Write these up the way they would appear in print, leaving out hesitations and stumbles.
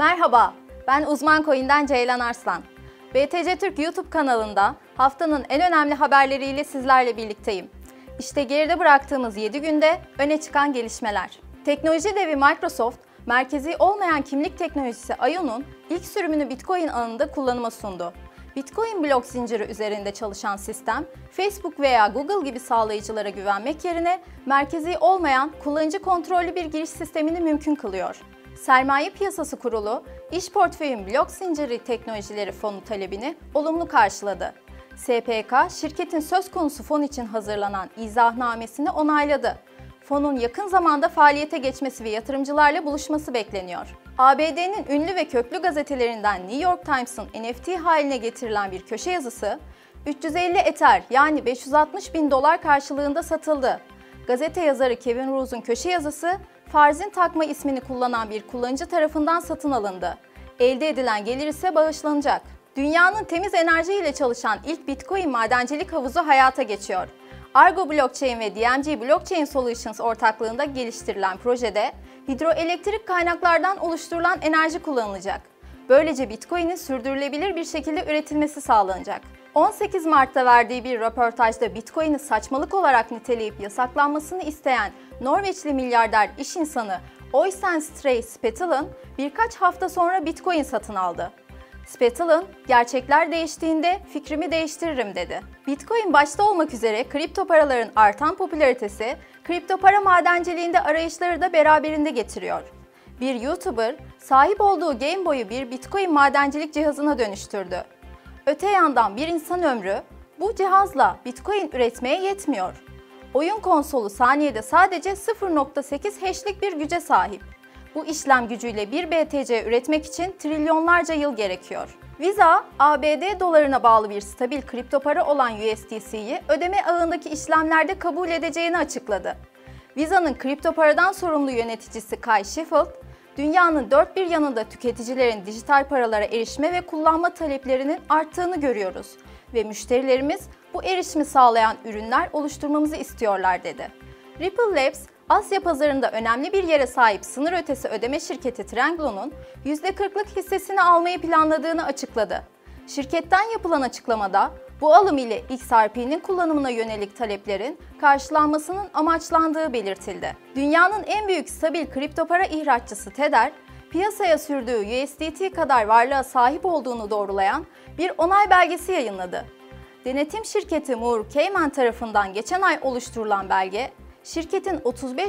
Merhaba, ben Uzman Coin'den Ceylan Arslan. BTC Türk YouTube kanalında haftanın en önemli haberleriyle sizlerle birlikteyim. İşte geride bıraktığımız 7 günde öne çıkan gelişmeler. Teknoloji devi Microsoft, merkezi olmayan kimlik teknolojisi IO'nun ilk sürümünü Bitcoin ağında kullanıma sundu. Bitcoin blok zinciri üzerinde çalışan sistem, Facebook veya Google gibi sağlayıcılara güvenmek yerine merkezi olmayan, kullanıcı kontrollü bir giriş sistemini mümkün kılıyor. Sermaye Piyasası Kurulu, İş Portföyün Blok Zinciri Teknolojileri Fonu talebini olumlu karşıladı. SPK, şirketin söz konusu fon için hazırlanan izahnamesini onayladı. Fonun yakın zamanda faaliyete geçmesi ve yatırımcılarla buluşması bekleniyor. ABD'nin ünlü ve köklü gazetelerinden New York Times'ın NFT haline getirilen bir köşe yazısı, 350 Ether yani $560.000 karşılığında satıldı. Gazete yazarı Kevin Rose'un köşe yazısı, Farzin takma ismini kullanan bir kullanıcı tarafından satın alındı. Elde edilen gelir ise bağışlanacak. Dünyanın temiz enerjiyle çalışan ilk Bitcoin madencilik havuzu hayata geçiyor. Argo Blockchain ve DMG Blockchain Solutions ortaklığında geliştirilen projede hidroelektrik kaynaklardan oluşturulan enerji kullanılacak. Böylece Bitcoin'in sürdürülebilir bir şekilde üretilmesi sağlanacak. 18 Mart'ta verdiği bir röportajda Bitcoin'i saçmalık olarak niteleyip yasaklanmasını isteyen Norveçli milyarder iş insanı Øystein Stray Spetalen birkaç hafta sonra Bitcoin satın aldı. Spetalen, "Gerçekler değiştiğinde fikrimi değiştiririm." dedi. Bitcoin başta olmak üzere kripto paraların artan popülaritesi, kripto para madenciliğinde arayışları da beraberinde getiriyor. Bir YouTuber, sahip olduğu Game Boy'u bir Bitcoin madencilik cihazına dönüştürdü. Öte yandan bir insan ömrü, bu cihazla Bitcoin üretmeye yetmiyor. Oyun konsolu saniyede sadece 0.8 hash'lik bir güce sahip. Bu işlem gücüyle bir BTC üretmek için trilyonlarca yıl gerekiyor. Visa, ABD dolarına bağlı bir stabil kripto para olan USDC'yi ödeme ağındaki işlemlerde kabul edeceğini açıkladı. Visa'nın kripto paradan sorumlu yöneticisi Kay Sheffield, dünyanın dört bir yanında tüketicilerin dijital paralara erişme ve kullanma taleplerinin arttığını görüyoruz ve müşterilerimiz bu erişimi sağlayan ürünler oluşturmamızı istiyorlar dedi. Ripple Labs, Asya pazarında önemli bir yere sahip sınır ötesi ödeme şirketi Trenglo'nun %40'lık hissesini almayı planladığını açıkladı. Şirketten yapılan açıklamada, bu alım ile XRP'nin kullanımına yönelik taleplerin karşılanmasının amaçlandığı belirtildi. Dünyanın en büyük stabil kripto para ihraççısı Tether, piyasaya sürdüğü USDT kadar varlığa sahip olduğunu doğrulayan bir onay belgesi yayınladı. Denetim şirketi Moore Cayman tarafından geçen ay oluşturulan belge, şirketin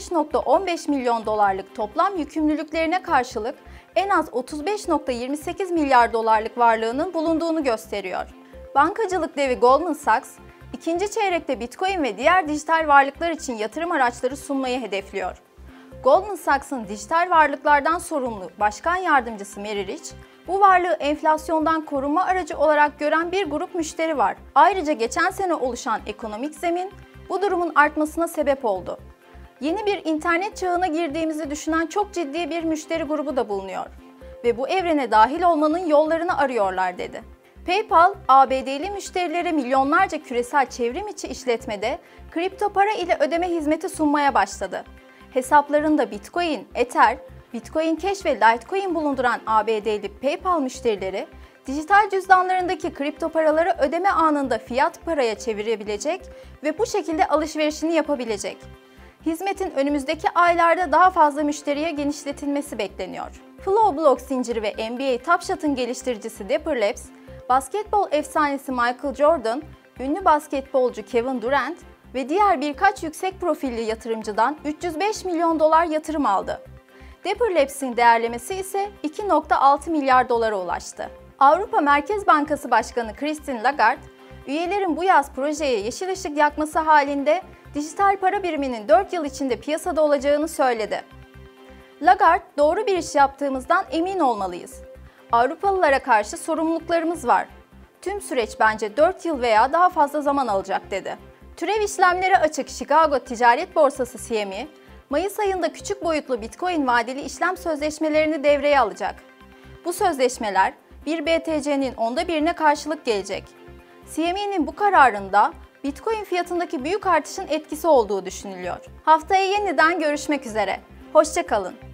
35.15 milyon dolarlık toplam yükümlülüklerine karşılık en az 35.28 milyar dolarlık varlığının bulunduğunu gösteriyor. Bankacılık devi Goldman Sachs, ikinci çeyrekte Bitcoin ve diğer dijital varlıklar için yatırım araçları sunmayı hedefliyor. Goldman Sachs'ın dijital varlıklardan sorumlu başkan yardımcısı Mary Rich, bu varlığı enflasyondan korunma aracı olarak gören bir grup müşteri var. Ayrıca geçen sene oluşan ekonomik zemin, bu durumun artmasına sebep oldu. Yeni bir internet çağına girdiğimizi düşünen çok ciddi bir müşteri grubu da bulunuyor ve bu evrene dahil olmanın yollarını arıyorlar dedi. PayPal, ABD'li müşterilere milyonlarca küresel çevrim içi işletmede kripto para ile ödeme hizmeti sunmaya başladı. Hesaplarında Bitcoin, Ether, Bitcoin Cash ve Litecoin bulunduran ABD'li PayPal müşterileri, dijital cüzdanlarındaki kripto paraları ödeme anında fiyat paraya çevirebilecek ve bu şekilde alışverişini yapabilecek. Hizmetin önümüzdeki aylarda daha fazla müşteriye genişletilmesi bekleniyor. Flow blok zinciri ve NBA Top Shot'ın geliştiricisi Dapper Labs, basketbol efsanesi Michael Jordan, ünlü basketbolcu Kevin Durant ve diğer birkaç yüksek profilli yatırımcıdan 305 milyon dolar yatırım aldı. Dapper Labs'in değerlemesi ise 2.6 milyar dolara ulaştı. Avrupa Merkez Bankası Başkanı Christine Lagarde, üyelerin bu yaz projeye yeşil ışık yakması halinde dijital para biriminin 4 yıl içinde piyasada olacağını söyledi. Lagarde, "Doğru bir iş yaptığımızdan emin olmalıyız. Avrupalılara karşı sorumluluklarımız var. Tüm süreç bence 4 yıl veya daha fazla zaman alacak." dedi. Türev işlemleri açık Chicago Ticaret Borsası CME, Mayıs ayında küçük boyutlu Bitcoin vadeli işlem sözleşmelerini devreye alacak. Bu sözleşmeler, bir BTC'nin 1/10'ine karşılık gelecek. CME'nin bu kararında Bitcoin fiyatındaki büyük artışın etkisi olduğu düşünülüyor. Haftaya yeniden görüşmek üzere. Hoşça kalın.